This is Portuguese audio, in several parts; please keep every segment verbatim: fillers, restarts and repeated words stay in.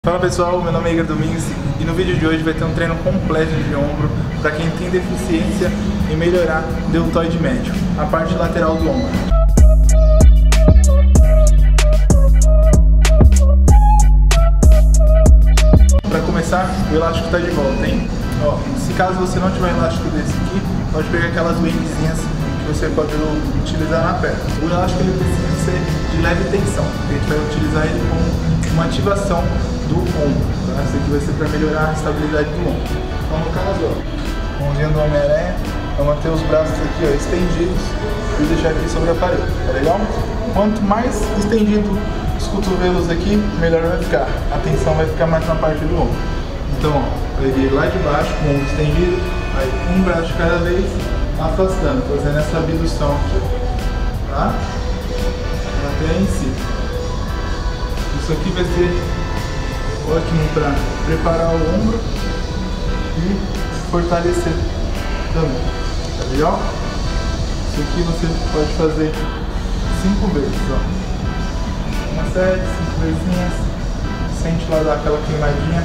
Fala pessoal, meu nome é Igor Domingues e no vídeo de hoje vai ter um treino completo de ombro para quem tem deficiência em melhorar o deltoide médio, a parte lateral do ombro. Para começar, o elástico está de volta, hein? Ó, se caso você não tiver elástico desse aqui, pode pegar aquelas wingzinhas que você pode utilizar na perna. O elástico ele precisa ser de leve tensão, a gente vai utilizar ele como uma ativação do ombro, tá? Isso aqui vai ser para melhorar a estabilidade do ombro. Então no caso, ó, mãozinha do Homem-Aranha, vai manter os braços aqui, ó, estendidos e deixar aqui sobre a parede, tá legal? Quanto mais estendido os cotovelos aqui, melhor vai ficar. A tensão vai ficar mais na parte do ombro. Então, ó, peguei lá de baixo, com o ombro estendido, aí um braço de cada vez, afastando, fazendo essa abdução aqui, tá? Até em si. Isso aqui vai ser ótimo para preparar o ombro e fortalecer também, tá legal? Isso aqui você pode fazer cinco vezes, ó. Uma série, cinco vezinhas, sente lá dar aquela queimadinha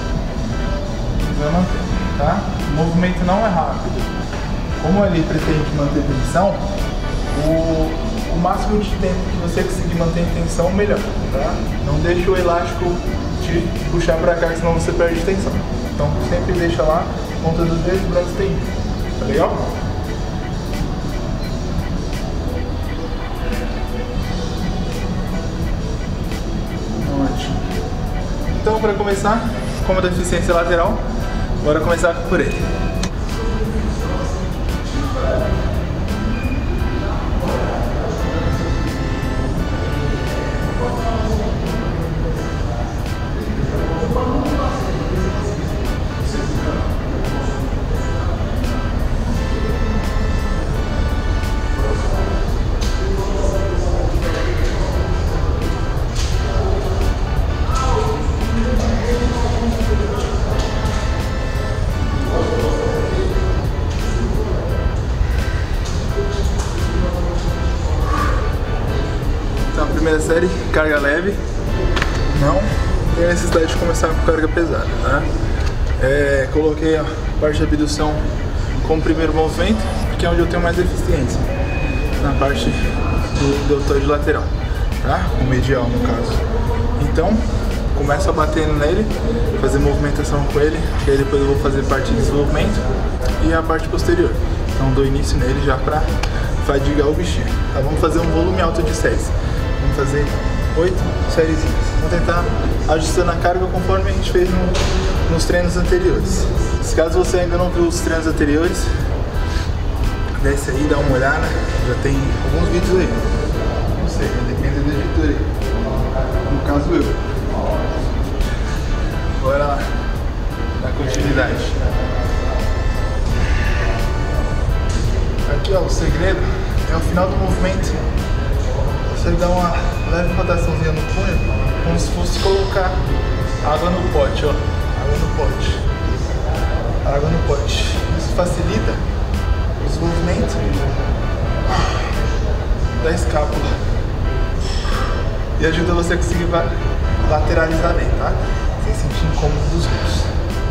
e vai manter, tá? O movimento não é rápido. Como ele pretende manter tensão, o, o máximo de tempo que você conseguir manter em tensão, melhor, tá? Não deixa o elástico te puxar pra cá, senão você perde tensão. Então sempre deixa lá, ponta dos dedos, braço estendido, tá legal? Ótimo. Então para começar, como a deficiência lateral, bora começar por ele. Primeira série, carga leve, não tem necessidade de começar com carga pesada, tá? É, coloquei a parte de abdução como primeiro movimento, porque é onde eu tenho mais eficiência, na parte do deltoide lateral, tá? O medial no caso. Então, começo a bater nele, fazer movimentação com ele, que aí depois eu vou fazer parte de desenvolvimento e a parte posterior. Então dou início nele já pra fadigar o bichinho, tá? Vamos fazer um volume alto de séries. Vamos fazer oito sériezinhas. Vamos tentar ajustando a carga conforme a gente fez no, nos treinos anteriores. Se caso você ainda não viu os treinos anteriores, desce aí, dá uma olhada. Já tem alguns vídeos aí. Não sei, depende do editor aí. No caso eu. Bora lá, dar continuidade. Aqui ó, o segredo é o final do movimento. Você dá uma leve rotaçãozinha no punho, como se fosse colocar água no pote, ó. Água no pote. Água no pote. Isso facilita o desenvolvimento da escápula e ajuda você a conseguir lateralizar bem, tá? Sem sentir incômodo dos glúteos.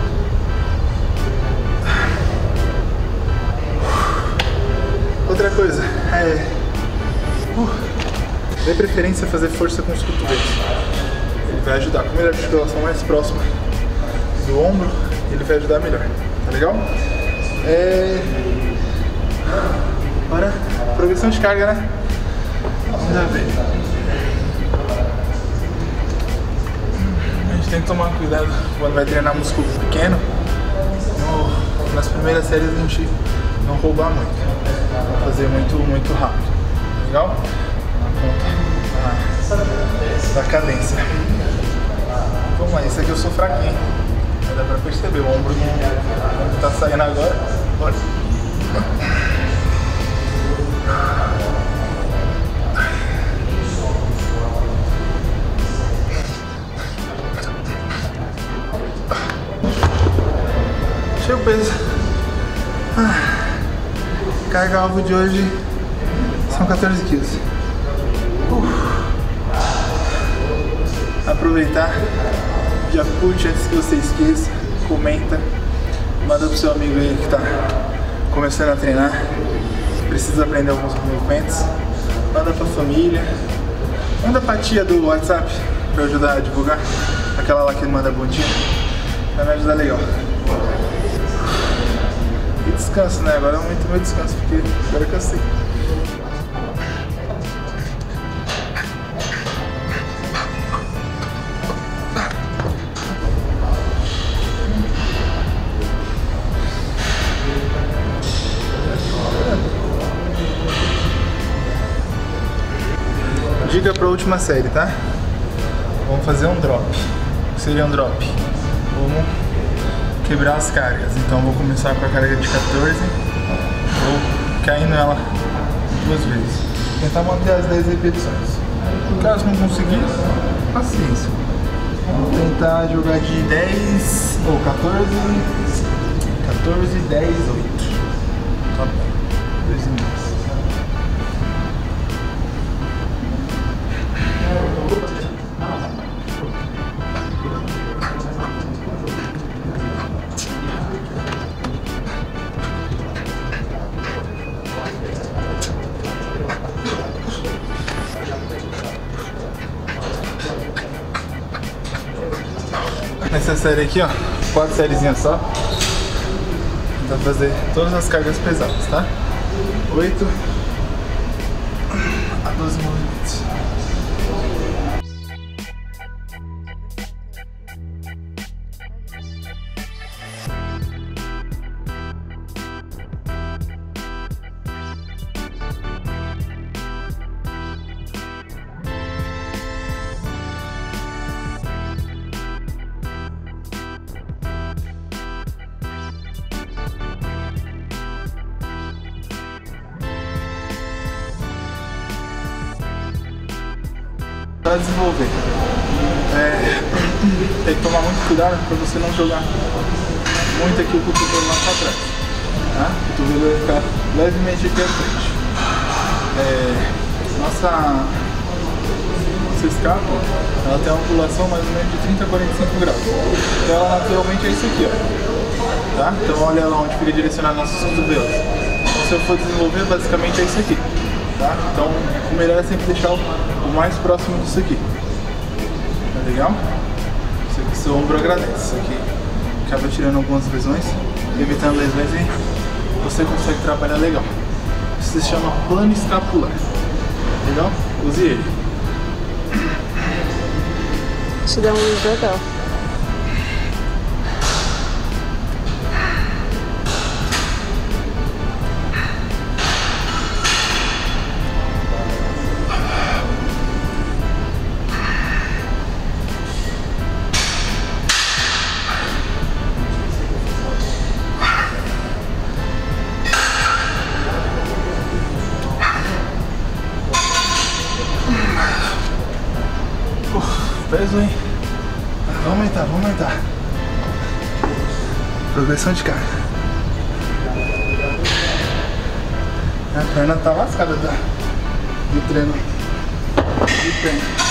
Outra coisa é... Uh, dê preferência a fazer força com os cotovelos. Ele vai ajudar. Como ele é a articulação mais próxima do ombro, ele vai ajudar melhor. Tá legal? É... Agora, progressão de carga, né? Vamos ver. A gente tem que tomar cuidado quando vai treinar músculo pequeno. No, nas primeiras séries a gente não roubar muito. Vai fazer muito, muito rápido. Tá legal? Da cadência. Vamos lá, esse aqui eu sou fraquinho. Dá pra perceber, o ombro não tá saindo agora. Bora. Deixa eu pensar. Carga alvo de hoje são quatorze quilos. Uf. Aproveitar já curte antes que você esqueça, comenta, manda pro seu amigo aí que tá começando a treinar, precisa aprender alguns movimentos, manda pra família, manda pra tia do WhatsApp pra eu ajudar a divulgar, aquela lá que manda bom dia, vai me ajudar legal. E descanso, né? Agora é o momento do meu descanso, porque agora eu cansei. Dica para a última série, tá? Vamos fazer um drop. O que seria um drop? Vamos quebrar as cargas. Então vou começar com a carga de quatorze, vou caindo ela duas vezes. Tentar manter as dez repetições. Caso não conseguir, paciência. Vamos tentar jogar de dez ou quatorze, quatorze, dez, oito. Tá bom. Dois e meio. Nessa série aqui, ó, quatro sériezinhas só, dá pra fazer todas as cargas pesadas, tá? oito a doze movimentos. Para desenvolver, é, tem que tomar muito cuidado para você não jogar muito aqui o cotovelo lá para trás, tá? O cotovelo vai ficar levemente aqui à frente. É, nossa, nossa escápula, ela tem uma angulação mais ou menos de trinta a quarenta e cinco graus, então ela naturalmente é isso aqui, ó, tá? Então olha lá onde fica direcionado nossos cotovelos. Então se eu for desenvolver, basicamente é isso aqui. Tá? Então o melhor é sempre deixar o, o mais próximo disso aqui. Tá legal? Isso aqui seu ombro agradece. Isso aqui acaba tirando algumas lesões, evitando lesões e você consegue trabalhar legal. Isso se chama plano escapular. Legal? Use ele. Isso dá um luz legal. Peso, hein? Vamos aumentar, vamos aumentar. Progressão de carga. A perna tá lascada da, do treino de perna.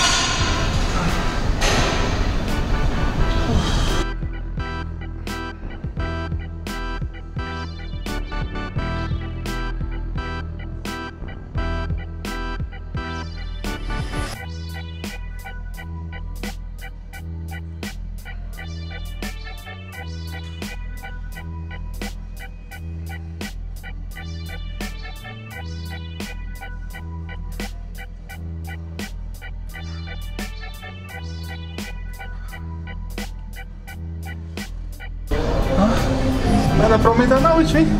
Vai dar pra aumentar na última, hein?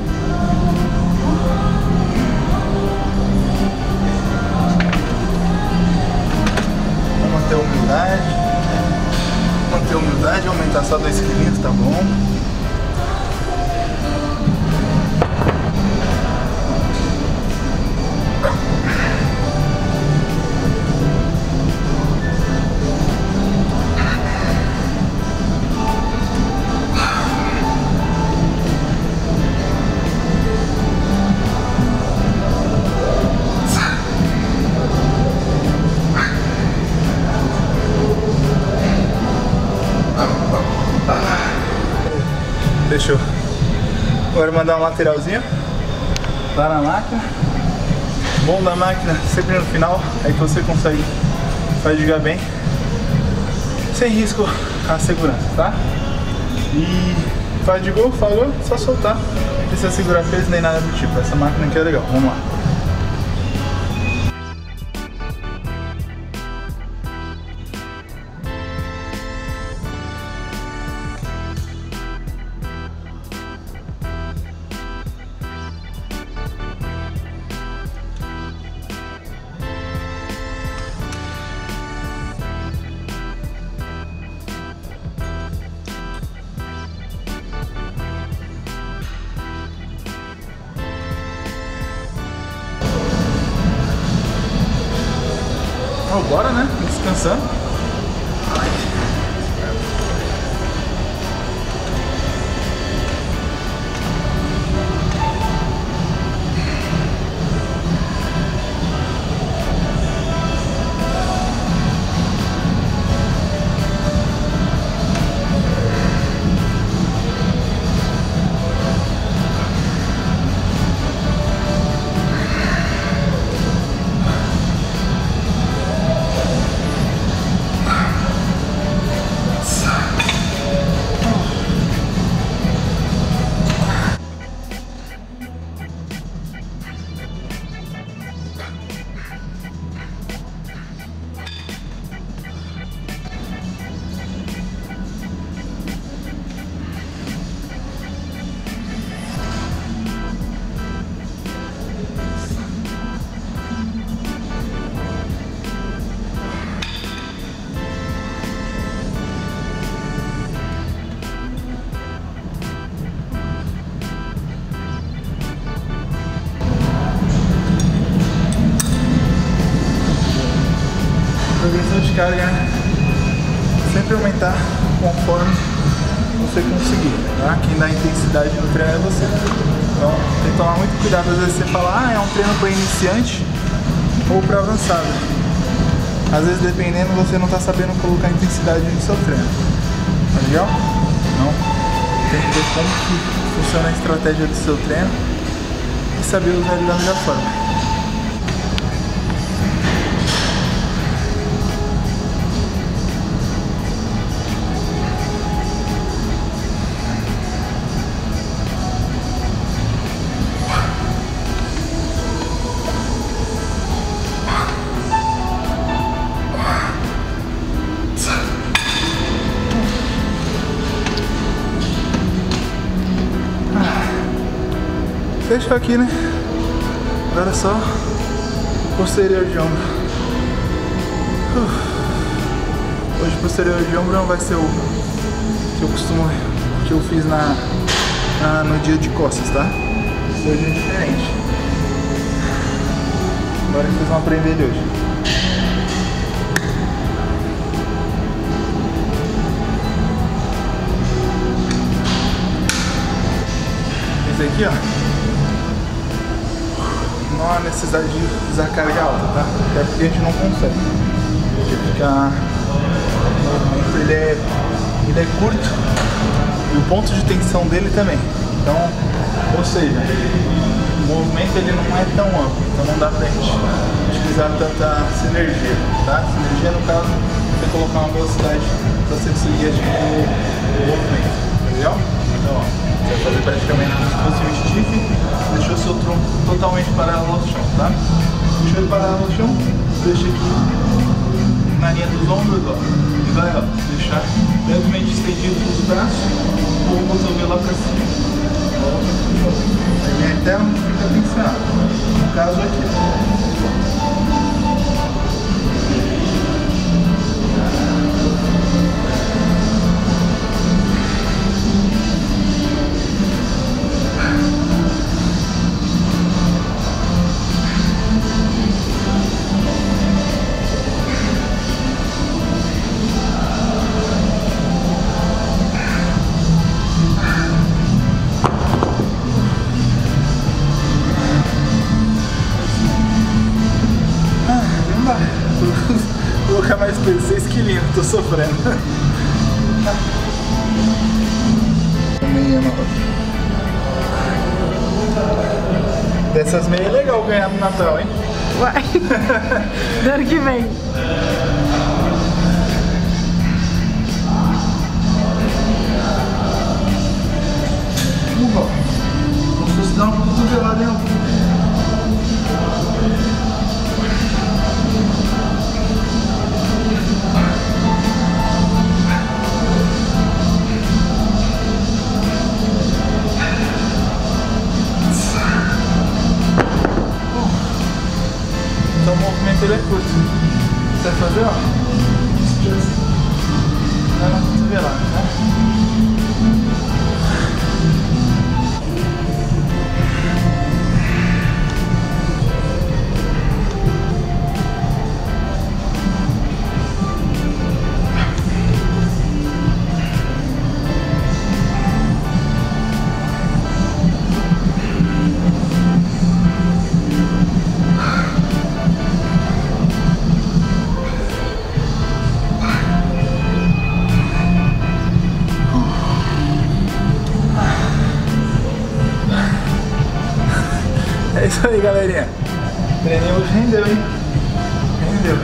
Vamos manter a humildade. Manter a humildade, aumentar só dois quilinhos, tá bom? Fechou. Agora mandar um lateralzinho lá na máquina. Bom da máquina sempre no final, aí que você consegue fadigar bem, sem risco à segurança, tá? E fadigou, falou, só soltar. Não precisa segurar peso nem nada do tipo. Essa máquina aqui é legal. Vamos lá. Oh, bora, né? Descansando. Progressão de carga, né? Sempre aumentar conforme você conseguir, tá? Quem dá intensidade no treino é você. Então tem que tomar muito cuidado. Às vezes você fala, ah, é um treino para iniciante ou para avançado. Às vezes, dependendo, você não está sabendo colocar intensidade no seu treino. Tá legal? Não. Tem que ver como que funciona a estratégia do seu treino e saber usar ele da melhor forma. Fechou aqui, né? Agora é só posterior de ombro. Uh. Hoje posterior de ombro não vai ser o que eu costumo, que eu fiz na, na, no dia de costas, tá? Hoje é diferente. Agora vocês vão aprender ele hoje. Esse aqui, ó, não há necessidade de usar carga alta, tá? Até porque a gente não consegue. Ele fica... O movimento ele é, ele é curto e o ponto de tensão dele também. Então, ou seja, o movimento ele não é tão amplo, então não dá pra gente utilizar tanta sinergia, tá? Sinergia, no caso, você colocar uma velocidade pra você conseguir atingir o movimento, entendeu? Então, ó, você vai fazer praticamente como se fosse um stiff. Deixou o seu tronco totalmente paralelo ao chão, tá? Deixou ele paralelo ao chão, deixa aqui na linha dos ombros, ó. E vai, ó, deixar levemente estendido os braços ou o cotovelo lá pra cima. A linha interna fica tensionada. No caso aqui. Vou colocar mais peso, seis quilinhos, tô sofrendo. meinha nova. Dessas meias é legal ganhar no Natal, hein? Vai. Do ano que vem. Como se fosse dar uma cotovelada em algum. Então o movimento ele é curto. Você vai fazer, ó. Dá uma cotovelada, tá? É isso aí, galerinha. Treininho hoje rendeu, hein? Rendeu.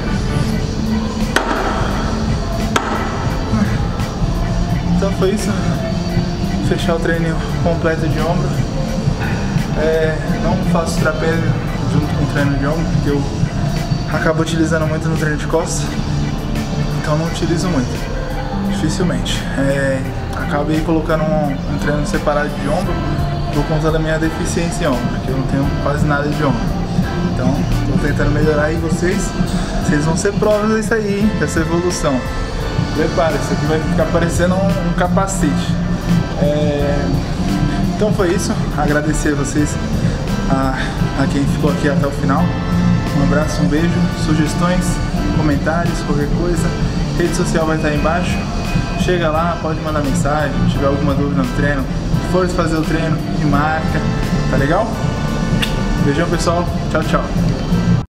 Então foi isso. Fechar o treininho completo de ombro. É, não faço trapézio junto com o treino de ombro, porque eu acabo utilizando muito no treino de costas. Então não utilizo muito. Dificilmente. É, acabei colocando um, um treino separado de ombro por conta da minha deficiência em ombro, porque eu não tenho quase nada de ombro. Então, estou tentando melhorar aí vocês. Vocês vão ser provas disso aí, hein, dessa evolução. Prepara, isso aqui vai ficar parecendo um, um capacete. É... Então foi isso. Agradecer a vocês, a, a quem ficou aqui até o final. Um abraço, um beijo, sugestões, comentários, qualquer coisa. Rede social vai estar aí embaixo. Chega lá, pode mandar mensagem, se tiver alguma dúvida no treino. Se for fazer o treino, me marca, tá legal? Beijão, pessoal. Tchau, tchau.